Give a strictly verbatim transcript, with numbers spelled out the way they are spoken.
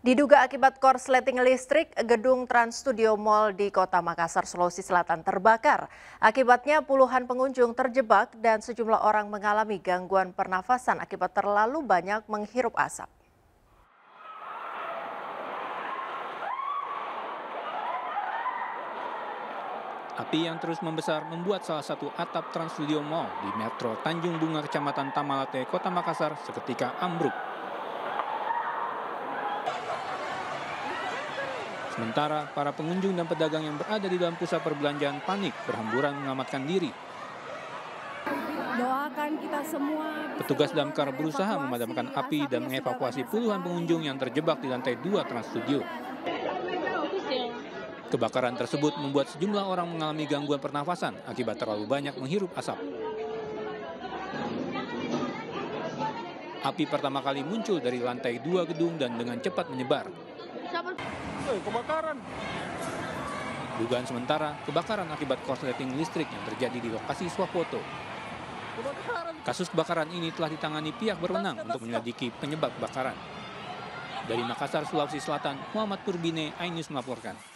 Diduga akibat korsleting listrik, gedung Trans Studio Mall di Kota Makassar, Sulawesi Selatan terbakar. Akibatnya puluhan pengunjung terjebak dan sejumlah orang mengalami gangguan pernafasan akibat terlalu banyak menghirup asap. Api yang terus membesar membuat salah satu atap Trans Studio Mall di Metro Tanjung Bunga, Kecamatan Tamalate, Kota Makassar seketika ambruk. Sementara para pengunjung dan pedagang yang berada di dalam pusat perbelanjaan panik berhamburan mengamankan diri. Doakan kita semua. Petugas damkar berusaha memadamkan api dan mengevakuasi puluhan pengunjung yang terjebak di lantai dua Trans Studio. Kebakaran tersebut membuat sejumlah orang mengalami gangguan pernafasan akibat terlalu banyak menghirup asap. Api pertama kali muncul dari lantai dua gedung dan dengan cepat menyebar. Eh, kebakaran. Dugaan sementara, kebakaran akibat korsleting listrik yang terjadi di lokasi swafoto. Kasus kebakaran ini telah ditangani pihak berwenang untuk menyelidiki penyebab kebakaran. Dari Makassar, Sulawesi Selatan, Muhammad Purbine, iNews melaporkan.